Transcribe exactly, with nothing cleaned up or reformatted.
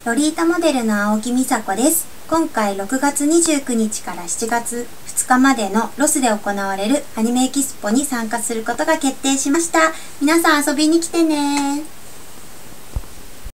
ロリータモデルの青木美佐子です。今回ろくがつにじゅうくにちからしちがつふつかまでのロスで行われるアニメエキスポに参加することが決定しました。皆さん遊びに来てね。